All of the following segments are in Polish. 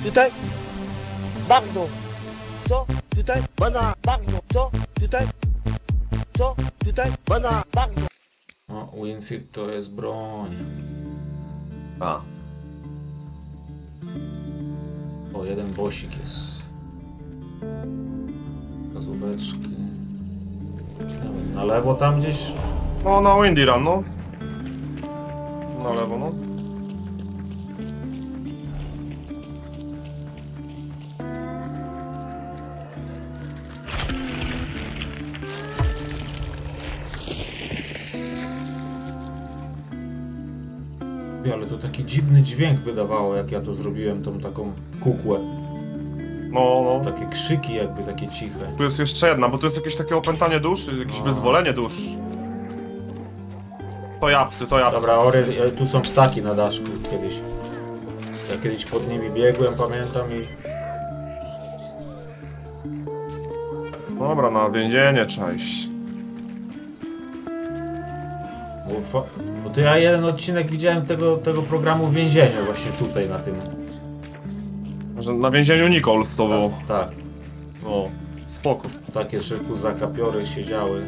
Tutaj? Bagno. Co? Tutaj? Bana. Bagno. Co? Tutaj? Co? Tutaj? Bana. Bagno. O, Winfield to jest broń. A. O, jeden bosik jest. Gazóweczki. Nie wiem, na lewo tam gdzieś? No, na Windy Run, no. Na lewo, no. Ale to taki dziwny dźwięk wydawało, jak ja to zrobiłem, tą taką kukłę. No, no. Takie krzyki jakby, takie ciche. Tu jest jeszcze jedna, bo tu jest jakieś takie opętanie dusz, jakieś wyzwolenie dusz. To japsy, to japsy. Dobra, Ory, tu są ptaki na daszku kiedyś. Ja kiedyś pod nimi biegłem, pamiętam i... Dobra, na więzienie trzeba iść. Bo to ja jeden odcinek widziałem tego programu Więzienie właśnie tutaj na tym. Że na więzieniu Nichols to było. Tak. No, spoko. Takie szybko zakapiory siedziały.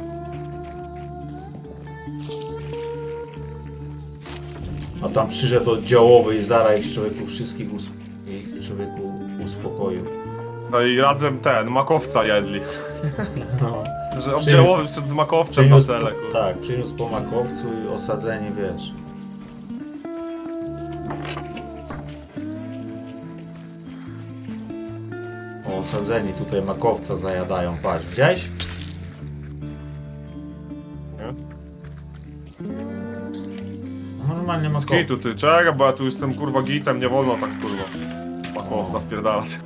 A tam przyszedł oddziałowy i zaraz ich człowieku wszystkich uspokoił. No i razem ten, makowca jedli. No. Że oddziałowy wszedł z makowcem na celę. Tak, przyniósł po makowcu i osadzeni, wiesz. O, osadzeni tutaj makowca zajadają, patrz, widziałeś? Nie? No, normalnie makowca. Skitu ty, czekaj, bo ja tu jestem kurwa gitem, nie wolno tak kurwa makowca wpierdalać.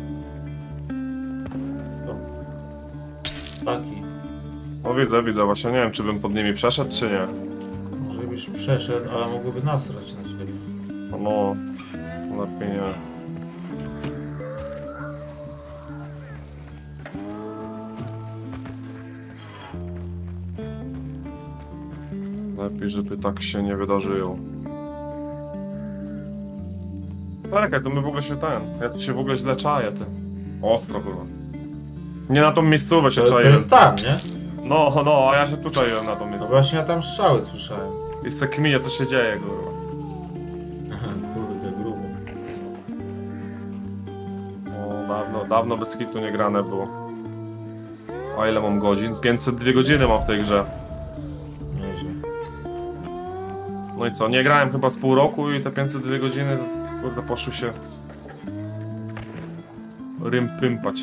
Taki. No widzę, właśnie nie wiem czy bym pod nimi przeszedł czy nie. Może byś przeszedł, ale mogłoby nasrać na ciebie. No, lepiej nie. Lepiej, żeby tak się nie wydarzyło. Czekaj, to my w ogóle się ja tu się w ogóle źle czaję, ty. Ostro kurwa. Nie na tą miejscówę się To czaję. jest tam, nie? No, a ja się tu czaiłem na tą No miejscówę. właśnie ja tam strzały słyszałem. I se kminie co się dzieje, kurwa. Aha, kurde, grubo. O, dawno bez hitu nie grane było. A ile mam godzin? 502 godziny mam w tej grze. Nieźle. No i co, nie grałem chyba z pół roku i te 502 godziny, to, kurde, poszły się pympać.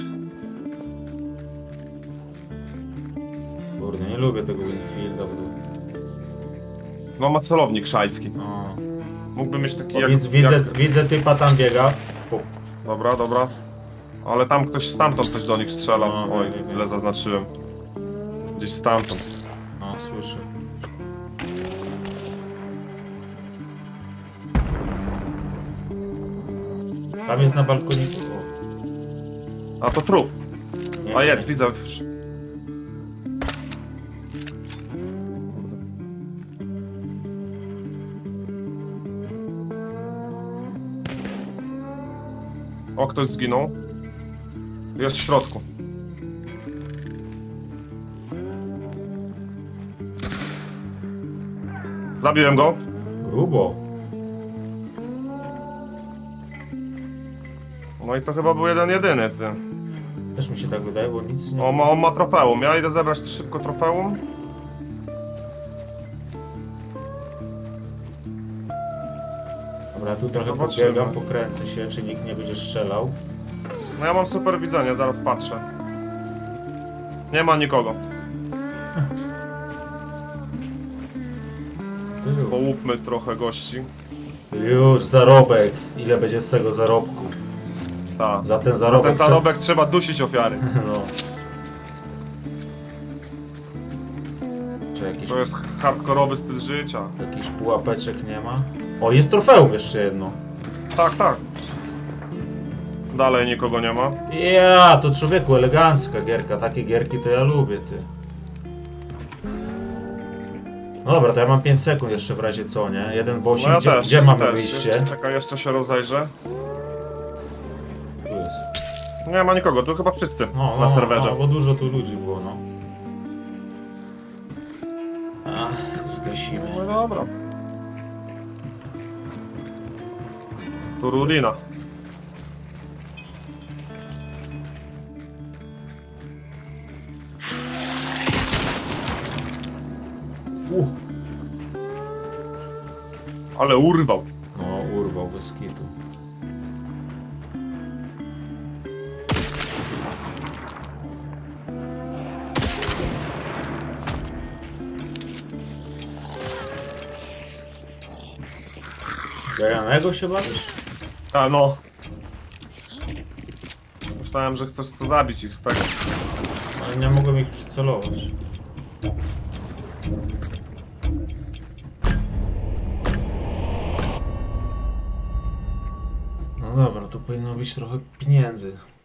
Kurde, nie lubię tego Winfielda, bo... No ma celownik szajski. No. Mógłby mieć taki O, jak... widzę typa tam biega. Dobra. Ale tam stamtąd ktoś do nich strzela. No, Oj, wiem. źle zaznaczyłem. Gdzieś stamtąd. No, słyszę. Tam jest na balkoniku. O. A to trup. Nie, A jest, widzę. O, ktoś zginął. Jest w środku. Zabiłem go. Grubo. No i to chyba był jedyny, ty. Też mi się tak wydaje, bo nic nie... On ma trofeum. Ja idę zebrać szybko trofeum. Dobra, tu trochę Zobaczymy. pobiegam, pokręcę się, czy nikt nie będzie strzelał. No ja mam super widzenie, zaraz patrzę. Nie ma nikogo. Połupmy trochę gości. Już zarobek. Ile będzie z tego zarobku? Tak. Za ten zarobek... Ten zarobek trzeba dusić ofiary. No. Czy jakiś... To jest hardkorowy styl życia. Jakiś pułapeczek nie ma? O, jest trofeum jeszcze jedno. Tak. Dalej nikogo nie ma. Ja, to człowieku, elegancka gierka. Takie gierki to ja lubię, ty. No dobra, to ja mam 5 sekund jeszcze w razie co, nie? Jeden bossing, No ja też, gdzie mamy też. wyjście? Czekaj, jeszcze się rozejrzę. Nie ma nikogo, tu chyba wszyscy No, na serwerze. No, bo dużo tu ludzi było, no. Ach, zgasimy. No dobra. Tu Rurina. Ale urwał. No, urwał bez kitu. Gajanego się bawisz? A no. Myślałem, że chcesz co zabić ich z tego. Ale nie mogłem ich przycelować. No dobra, tu powinno być trochę pieniędzy.